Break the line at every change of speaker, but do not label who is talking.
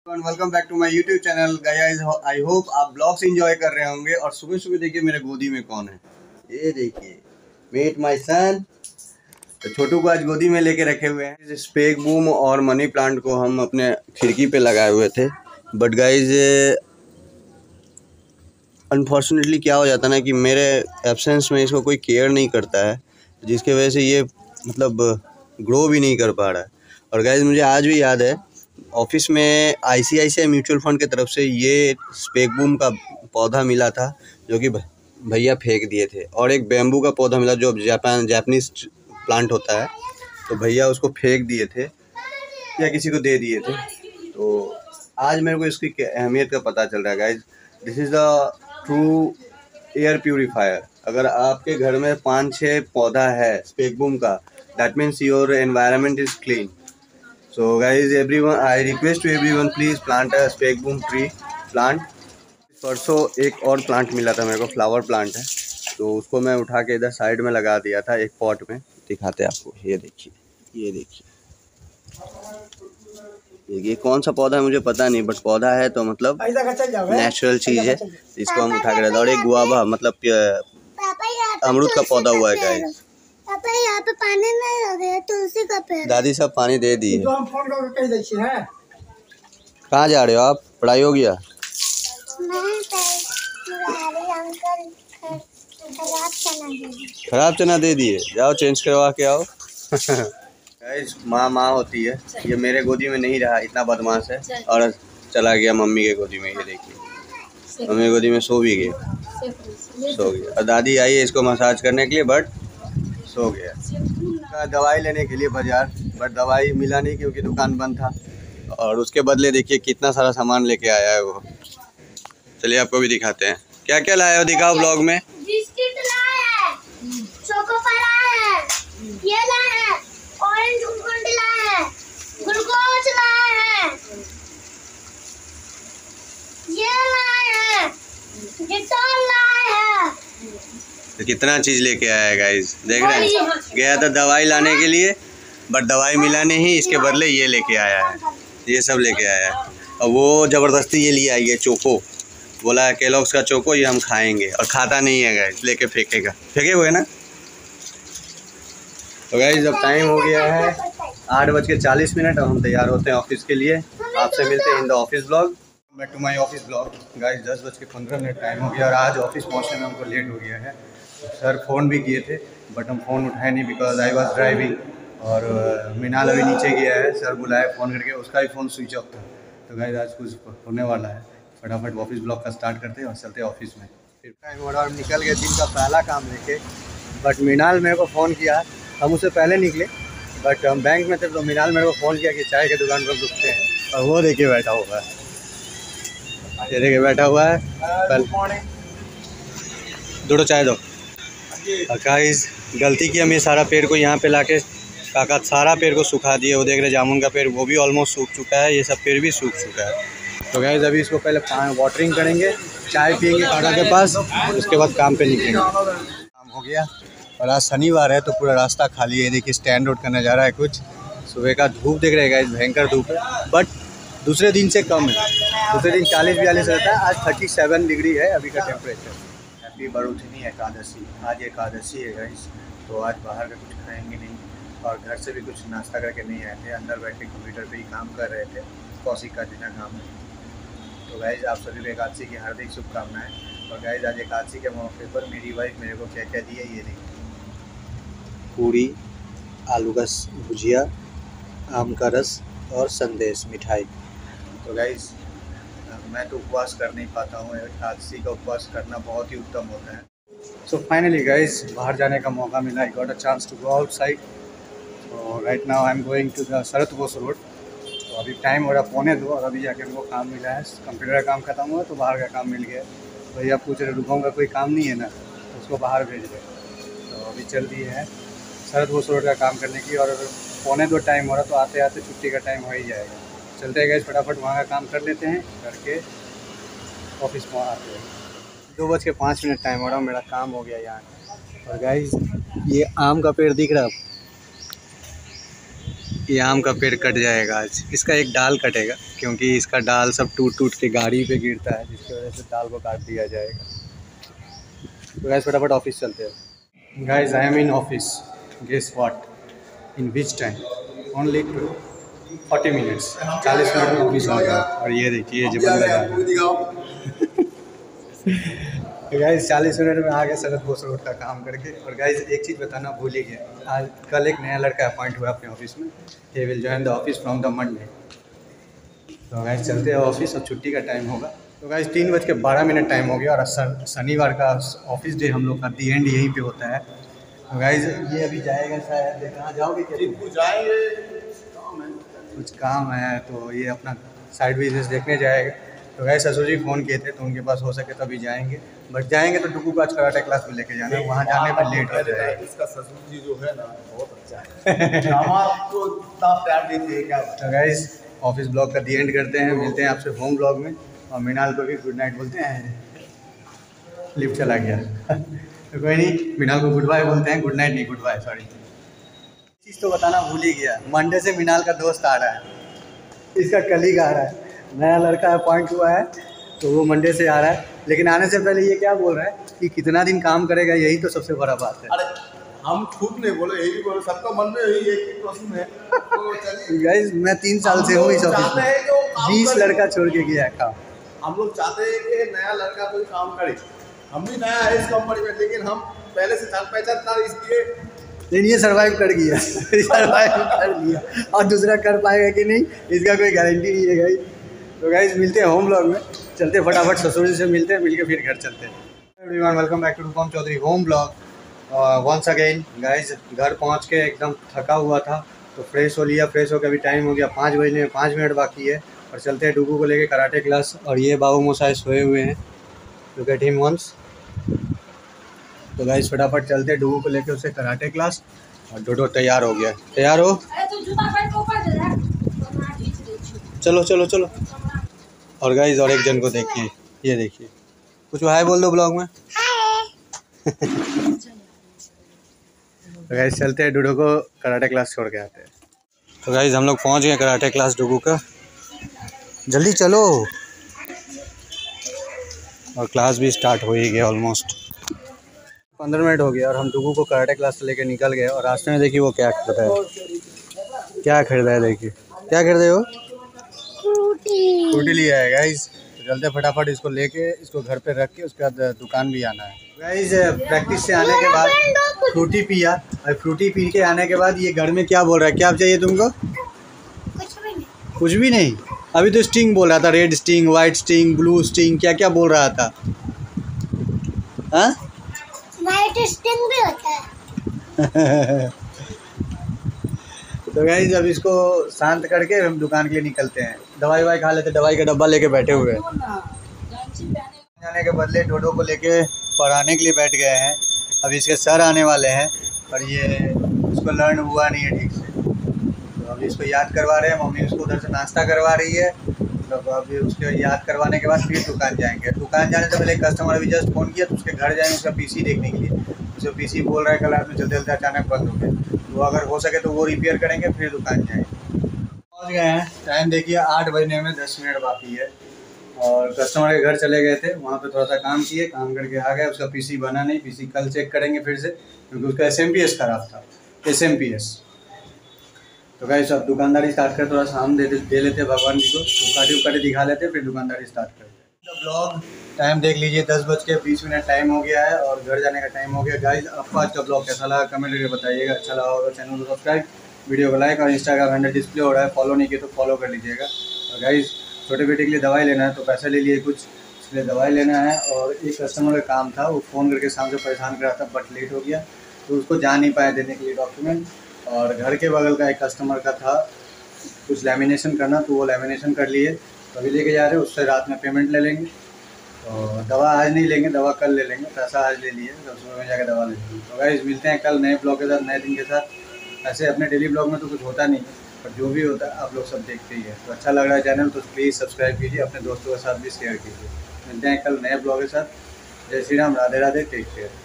Welcome back to my YouTube channel guys. I hope आप blogs enjoy कर रहे होंगे। और सुबह सुबह देखिए मेरे गोदी में कौन है, ये देखिए मीट माय सन। तो छोटू को आज गोदी में लेके रखे हुए हैं। स्पेक बूम और मनी प्लांट को हम अपने खिड़की पे लगाए हुए थे, बट गाइज अनफॉर्चुनेटली क्या हो जाता है ना कि मेरे एब्सेंस में इसको कोई केयर नहीं करता है, जिसकी वजह से ये मतलब ग्रो भी नहीं कर पा रहा है। और गाइज मुझे आज भी याद है, ऑफिस में ICICI म्यूचुअल फंड की तरफ से ये स्पेक बूम का पौधा मिला था जो कि भैया फेंक दिए थे, और एक बैम्बू का पौधा मिला जो जापानीज प्लांट होता है, तो भैया उसको फेंक दिए थे या किसी को दे दिए थे। तो आज मेरे को इसकी अहमियत का पता चल रहा है guys. This is the true air purifier. अगर आपके घर में 5-6 पौधा है स्पेक बूम का, that means your environment is clean. So guys, everyone, I request to everyone, please plant a spec boom tree plant. परसों एक और प्लांट मिला था मेरे को, फ्लावर प्लांट है, तो उसको मैं उठा के इधर साइड में लगा दिया था एक पॉट में। दिखाते हैं आपको, ये देखिए, ये देखिए, ये कौन सा पौधा है मुझे पता नहीं, बट पौधा है तो मतलब नेचुरल चीज़ है, इसको हम उठा के रखते हैं। और एक गुआवा मतलब अमरूद का पौधा हुआ है गाइस।
पापा यहाँ पे पानी नहीं लगे, तुलसी का पेड़।
दादी सब पानी दे दी है।
तो हम फोन करके कह देते हैं।
कहाँ जा रहे हो आप? पढ़ाई हो गया? खराब चना दे दिए, जाओ चेंज करवा के आओ। माँ होती है, ये मेरे गोदी में नहीं रहा, इतना बदमाश है, और चला गया मम्मी के गोदी में। ये देखिए मम्मी गोदी में सो भी गया, सो गया। और दादी आई है इसको मसाज करने के लिए, बट सो गया। दवाई लेने के लिए बाजार, बट दवाई मिला नहीं क्योंकि दुकान बंद था। और उसके बदले देखिए कितना सारा सामान लेके आया है वो। चलिए आपको भी दिखाते हैं क्या क्या लाया हो, दिखाओ ब्लॉग में।
बिस्किट लाया है, चोको लाया है, ये लाया है, ऑरेंज ग्लूकोन लाया है, ग्लूकोज लाया है, ये लाया है, डिटॉल लाया है।
तो कितना चीज़ लेके आया है गाइस, देख रहे हैं। गया था दवाई लाने के लिए, बट दवाई मिला नहीं, इसके बदले ये लेके आया है, ये सब लेके आया है। और वो ज़बरदस्ती ये लिया है, ये चोको, बोला है केलॉग्स का चोको, ये हम खाएंगे, और खाता नहीं है गाइस, लेके फेंकेगा, फेंके हुए ना। तो गाइस अब टाइम हो गया है 8:40। अब हम तैयार होते हैं ऑफिस के लिए। आपसे मिलते हैं in the office blog. Back to my office blog guys. 10:15 time हो गया, और आज ऑफिस पहुँचने में हमको लेट हो गया है। सर फ़ोन भी किए थे, बट हम फ़ोन उठाए नहीं, बिकॉज आई वॉज ड्राइविंग। और मिनाल अभी नीचे गया है, सर बुलाए फ़ोन करके, उसका भी फ़ोन स्विच ऑफ था। तो गाइस आज कुछ होने वाला है, फटाफट ऑफिस ब्लॉग का स्टार्ट करते हैं और चलते हैं ऑफिस में। फिर टाइम हो रहा और निकल गए दिन का पहला काम लेके। बट मिनाल मेरे को फ़ोन किया, हम उससे पहले निकले, बट हम बैंक में थे, तो मिनाल मेरे को फ़ोन किया कि चाय की दुकान पर रुकते हैं। और वो देखिए बैठा हुआ है, ये देखिए बैठा हुआ है। पहले दो चाय दो। गाइस गलती की, हम ये सारा पेड़ को यहाँ पे लाके काका सारा पेड़ को सुखा दिए। वो देख रहे जामुन का पेड़, वो भी ऑलमोस्ट सूख चुका है, ये सब पेड़ भी सूख चुका है। तो गाइस अभी इसको पहले वाटरिंग करेंगे, चाय पियेंगे काका के पास, उसके बाद काम पे निकलेंगे। काम हो गया, और आज शनिवार है तो पूरा रास्ता खाली है। देखिए स्टैंड आउट का नज़ारा है कुछ। सुबह का धूप देख रहे हैं गाइस, भयंकर धूप है, बट दूसरे दिन से कम है। दूसरे दिन 40-42 रहता है, आज 37 डिग्री है अभी का टेम्परेचर। हैप्पी बरूथनी एकादशी, आज एकादशी है गाइस। तो आज बाहर का कुछ खाएंगे नहीं, और घर से भी कुछ नाश्ता करके नहीं आए थे, अंदर बैठ के कंप्यूटर पे ही काम कर रहे थे। कौशिक का जितना काम है। तो गाइस आप सभी को एकादशी की हार्दिक शुभकामनाएं। और गाइस आज एकादशी के मौके पर मेरी वाइफ मेरे को क्या क्या दी है, ये देखिए। पूरी, आलू का भुजिया, आम का रस और संदेश मिठाई। तो गाइस मैं तो उपवास कर नहीं पाता हूँ, एकादशी का उपवास करना बहुत ही उत्तम होता है। सो फाइनली गाइस बाहर जाने का मौका मिला, I got a chance to go outside. तो right now I am going to the Sarat Bose road. तो अभी टाइम हो रहा 1:45, और अभी जाके हमको काम मिला है, कंप्यूटर का काम खत्म हुआ तो बाहर का काम मिल गया। तो भैया पूछ रहे रुकाऊंगा, कोई काम नहीं है ना, तो उसको बाहर भेज रहे। तो अभी चल दिए हैं शरत बोस रोड का काम करने की, और 1:45 टाइम हो रहा, तो आते आते छुट्टी का टाइम हो ही जाएगा। चलते हैं गाइस, फटाफट वहाँ का काम कर लेते हैं, करके ऑफिस में आते हैं। 2:05 टाइम हो रहा, मेरा काम हो गया यहाँ। और गाइस ये आम का पेड़ दिख रहा है, ये आम का पेड़ कट जाएगा आज, इसका एक डाल कटेगा क्योंकि इसका डाल सब टूट टूट के गाड़ी पे गिरता है, जिसकी वजह से डाल को काट दिया जाएगा। तो गाइस फटाफट ऑफिस चलते हैं। Guys I am in office, guess what, in which time, only 40 minutes, 40 minute में ऑफिस आ गया। और ये देखिए जो बंदा जा रहा है गाइस 40 मिनट में आ गया शरद बोस रोड का काम करके। और गाइस एक चीज़ बताना भूल ही गया, आज कल एक नया लड़का अपॉइंट हुआ अपने ऑफिस में, he will join the office from the Monday. तो गाइस चलते हैं ऑफिस, अब छुट्टी का टाइम होगा। तो गाइस 3:12 टाइम हो गया और शनिवार का ऑफिस डे हम लोग का दी एंड यहीं पे होता है। तो गाइस ये अभी जाएगा शायद, कहाँ जाओगे क्या?
जाएंगे,
कुछ काम है तो ये अपना साइड बिजनेस देखने जाएगा। तो गाइस ससुर जी फ़ोन किए थे तो उनके पास हो सके तभी जाएंगे, बट जाएंगे तो डुगू को आज कराटे क्लास में लेके जाना है, वहाँ जाने में लेट हो जाएगा।
इसका ससुर जी जो है ना बहुत अच्छा है, आपको इतना प्यार देते हैं क्या।
तो गाइस ऑफिस ब्लॉग का दी एंड करते हैं, मिलते हैं आपसे होम ब्लॉग में। और मृणाल को भी गुड नाइट बोलते हैं, लिफ्ट चला गया तो कोई नहीं, मृणाल को गुड बाय बोलते हैं, गुड नाइट नहीं गुड बाय, सॉरी। चीज़ तो बताना भूल ही गया, मंडे से मृणाल का दोस्त आ रहा है, इसका कलीग आ रहा है, नया लड़का अपॉइंट हुआ है तो वो मंडे से आ रहा है। लेकिन आने से पहले ये क्या बोल रहा है कि कितना दिन काम करेगा, यही तो सबसे बड़ा बात है।
अरे हम खुद नहीं बोले, यही बोले, सबका मन में यही एक ही प्रश्न है। तो चलिए
गाइस मैं 3 साल से हूँ इस ऑफिस में, 20 लड़का छोड़ के गया काम।
हम लोग चाहते हैं कि नया लड़का कोई काम करे, हम भी नया है इस कंपनी में, लेकिन हम पहले से जान पहचान था इसलिए।
लेकिन ये सर्वाइव कर गया सर्वाइव कर लिया, और दूसरा कर पाएगा कि नहीं इसका कोई गारंटी नहीं है गाइस। तो गाइस मिलते हैं होम ब्लॉग में, चलते हैं फटाफट ससुर जी से मिलते हैं, मिलके फिर घर चलते हैं। Everyone welcome back to Rupam Chowdhury home blog once again. Guys घर पहुंच के एकदम थका हुआ था तो फ्रेश हो लिया, फ्रेश होकर अभी टाइम हो गया 5 बजने में 5 मिनट बाकी है और चलते हैं डुगू को लेके कराटे क्लास। और ये बाबू मोसाई सोए हुए हैं, लुक एट हिम वंस। तो गाइस फटाफट चलते हैं डुगू को लेके उसे कराटे क्लास। और डोडो तैयार हो गया, तैयार हो, चलो चलो चलो। और गाइस और एक जन को देखिए, ये देखिए, कुछ हाय बोल दो ब्लॉग में तो गाइस चलते हैं डुडो को कराटे क्लास छोड़ के आते हैं। तो गाइस हम लोग पहुंच गए कराटे क्लास डुगू का, जल्दी चलो। और क्लास भी स्टार्ट हो ही गया, ऑलमोस्ट 15 मिनट हो गया और हम डुगू को कराटे क्लास से लेके निकल गए। और रास्ते में देखिए वो क्या खरीदा है, क्या खरीदा है, देखिए क्या खरीदे हो, फ्रूटी लिया है गाइस। तो चलते फटाफट इसको लेके, इसको घर पे रख के उसके बाद दुकान भी आना है। गाइस प्रैक्टिस से आने के बाद फ्रूटी पिया, और फ्रूटी पी के आने के बाद ये घर में क्या बोल रहा है, क्या चाहिए तुमको? कुछ भी नहीं। अभी तो स्टिंग बोल रहा था, red Sting, white Sting, blue Sting, क्या क्या बोल रहा था। हाँ
वाइट स्टिंग भी होता है
तो गाइस अब इसको शांत करके हम दुकान के लिए निकलते हैं। दवाई वाई खा लेते, दवाई का डब्बा लेके बैठे हुए हैं। जाने के बदले डोडो को लेके पढ़ाने के लिए बैठ गए हैं। अब इसके सर आने वाले हैं और ये इसको लर्न हुआ नहीं है ठीक से, तो अभी इसको याद करवा रहे हैं। मम्मी उसको उधर से नाश्ता करवा रही है, तो अभी उसके याद करवाने के बाद फिर दुकान जाएंगे। दुकान जाने से पहले कस्टमर अभी जस्ट फ़ोन किया तो उसके घर जाएंगे उसका पीसी देखने के लिए। उसे पीसी बोल रहा है कल रात में चलते चलते अचानक बंद हो गया, तो अगर हो सके तो वो रिपेयर करेंगे फिर दुकान जाएंगे। पहुँच गए हैं, टाइम देखिए 8 बजने में 10 मिनट बाकी है। और कस्टमर के घर चले गए थे, वहाँ पे थोड़ा सा काम किए, काम करके आ गए। उसका पीसी बना नहीं, पीसी कल चेक करेंगे फिर से, क्योंकि उसका SMPS खराब था, SMPS। तो गाइस अब दुकानदारी स्टार्ट कर, थोड़ा सा हम दे लेते भगवान जी को, तो उकाटी दिखा लेते फिर दुकानदारी स्टार्ट करते। तो ब्लॉग टाइम देख लीजिए, 10:20 टाइम हो गया है और घर जाने का टाइम हो गया। गाइस आपको आज का ब्लॉग कैसा लगा कमेंट करके बताइएगा। अच्छा लगा होगा चैनल को सब्सक्राइब, वीडियो को लाइक, और इंस्टाग्राम हैंडल डिस्प्ले हो रहा है, फॉलो नहीं किया तो फॉलो कर लीजिएगा। और गाइस छोटे बेटे के लिए दवाई लेना है तो पैसे ले लिए कुछ, इसलिए दवाई लेना है। और एक कस्टमर का काम था, वो फ़ोन करके शाम से परेशान कर रहा था बट लेट हो गया तो उसको जा नहीं पाया देने के लिए डॉक्यूमेंट। और घर के बगल का एक कस्टमर का था कुछ लैमिनेशन करना, तो वो लैमिनेशन कर लिए, तो अभी लेके जा रहे हैं, उससे रात में पेमेंट ले लेंगे। और दवा आज नहीं लेंगे, दवा कल ले लेंगे, पैसा आज ले लिए तो सुबह में जाकर दवा ले लेंगे। तो गाइस मिलते हैं कल नए ब्लॉग के साथ, नए दिन के साथ। ऐसे अपने डेली ब्लॉग में तो कुछ होता नहीं है, पर जो भी होता है आप लोग सब देखते ही है। तो अच्छा लग रहा है चैनल तो प्लीज़ सब्सक्राइब कीजिए, अपने दोस्तों के साथ भी शेयर कीजिए। मिलते हैं कल नए ब्लॉग के साथ। जय श्री राम, राधे राधे, टेक केयर।